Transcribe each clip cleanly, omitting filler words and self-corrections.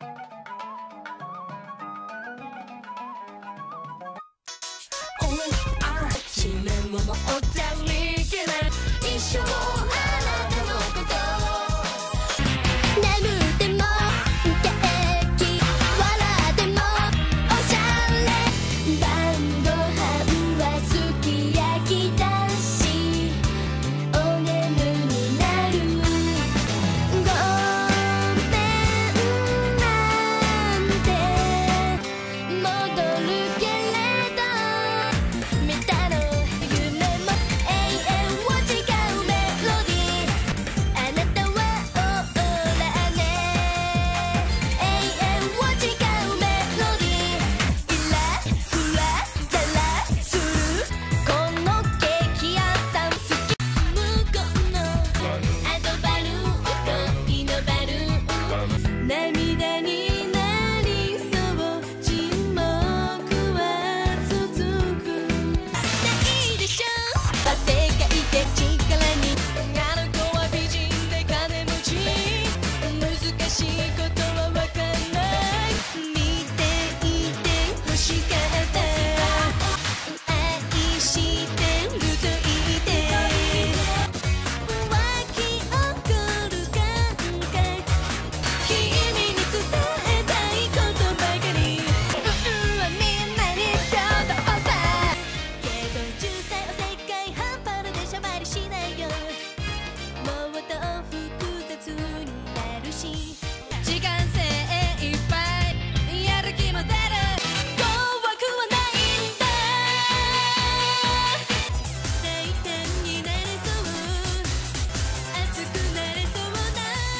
死ねももおじゃりきれ一生あなたのこと眠っても元気笑ってもおしゃれ晩ご飯はすき焼きだしお眠になるごめんなんて戻るけれど見たの夢も永遠を違うメロディーあなたはオーラね永遠を違うメロディーイラフラダラするこのケーキ屋さん好き向こうのアドバルーン恋のバルーン涙になりそう沈黙は続くないでしょ世界で力にあの子は美人で金持ち難しいことはわかんない見ていて欲しかった愛してると言って湧き起こる感覚君に伝えたいことばかりはみんなに平等さけど10歳は世界半端なでしゃばりしないよもっと複雑になるし時間精一杯やる気も出る怖くはないんだ大胆になれそう熱くなれそうな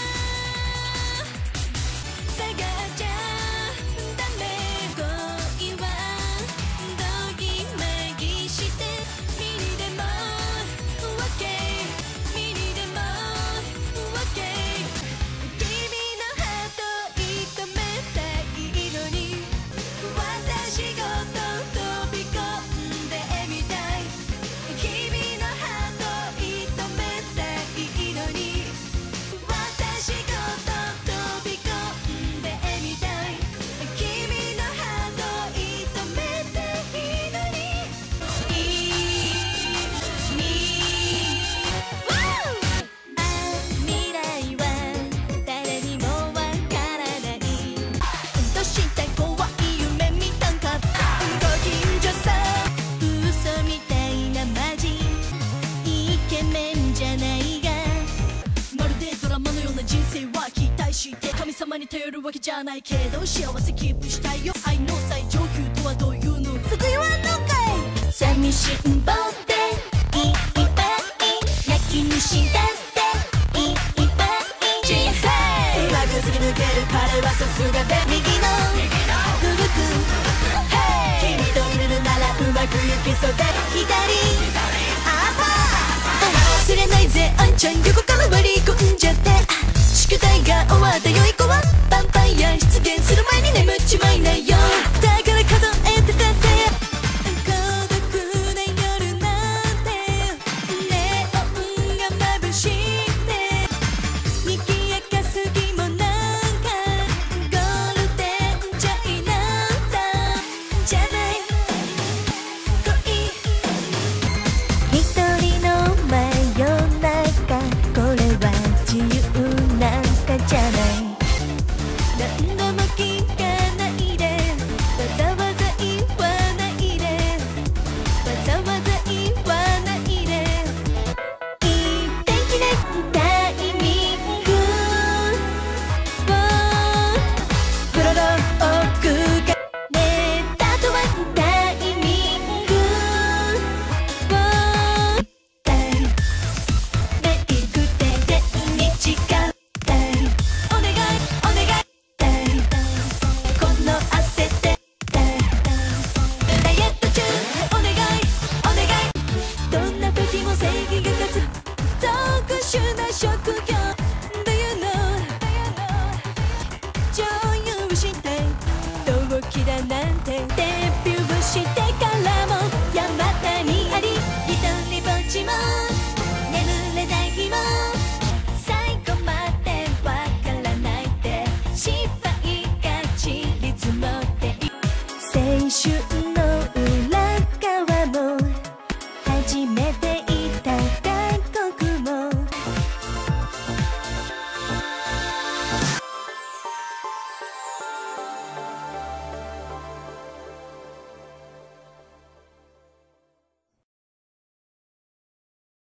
探っちゃダメ恋はどぎまぎしてミニでも OK ミニでも OK 君のハート射止めたいのに私ごと飛び込んでみたい君のハート射止めたいのに私ごと飛び込んでみたい君のハート射止めたいのに未来は誰にもわからないどうして怖い夢見たんかご近所さん嘘みたいなマジイケメンじゃないがまるでドラマのような人生は期待して神様に頼るわけじゃないけど幸せキープしたいよ愛の最上級とはどういうの救いはどっかい寂しんぼでいっぱい泣き虫だっていっぱい人生うまく突き抜ける彼はさすがで右のふぶく君といるならうまくいきそうで左アパ忘れないぜあんちゃん横から割り込んじゃって宿題が終わったよ